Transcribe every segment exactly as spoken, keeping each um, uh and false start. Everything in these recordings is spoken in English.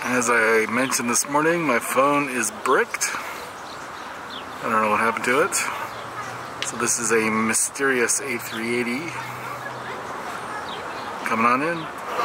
As I mentioned this morning, my phone is bricked. I don't know what happened to it. So this is a mysterious A three eighty coming on in.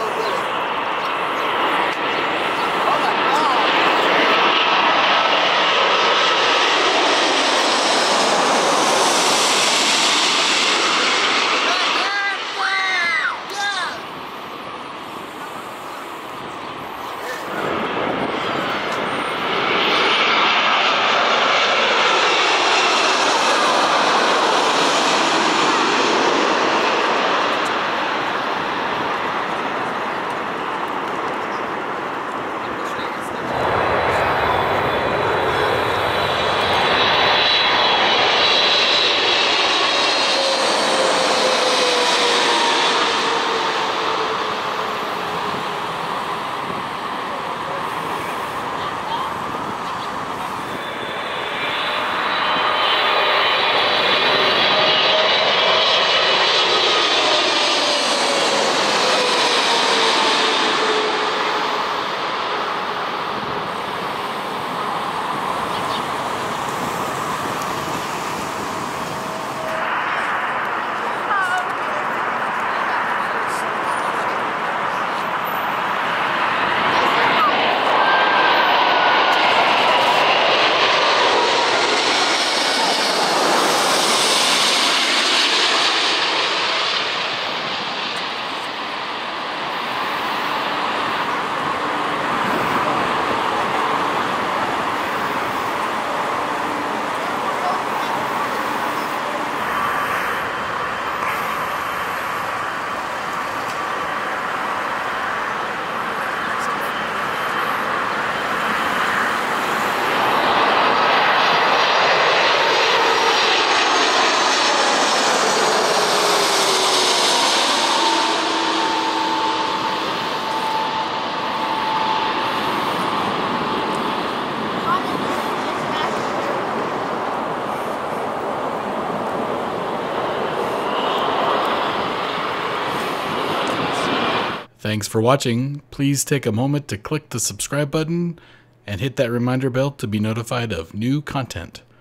Thanks for watching. Please take a moment to click the subscribe button and hit that reminder bell to be notified of new content.